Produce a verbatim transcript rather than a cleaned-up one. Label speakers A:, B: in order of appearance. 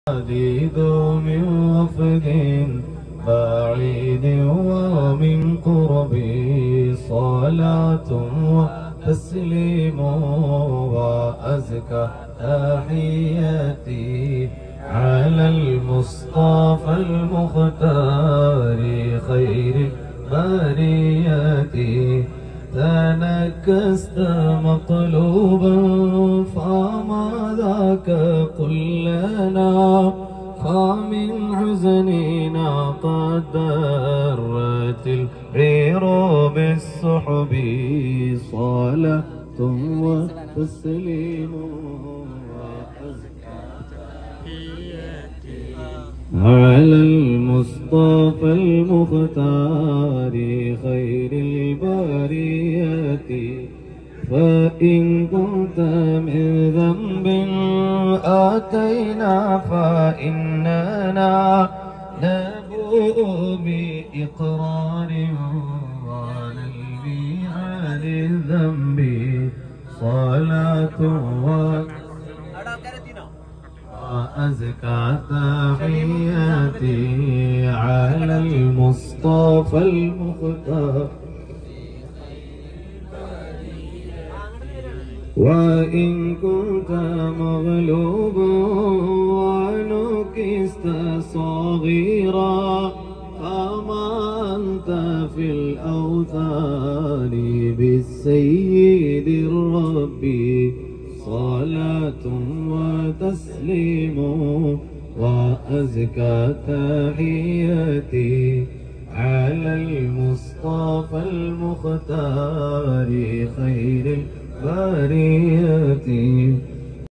A: عديد من وفد بعيد ومن قرب صلاة وتسليم وأزكى تحياتي على المصطفى المختار خير البريات. تنكست مطلوبا فما ذاك قل لنا، فمن حزننا قد درت العير بالسحب صلاة وتسليم على المصطفى المختار خير البريات. فإن كنت من ذنب آتينا فإننا نبوء بإقرار ونلبي عن الذنب صلاة وأزكى تحياتي على المصطفى المختار. وإن كنت مغلوب ونكست صغيرا فما أنت في الأوثان بالسيد الرب صلاة وتسليم وأزكى تحياتي على المصطفى المختار خير البريات.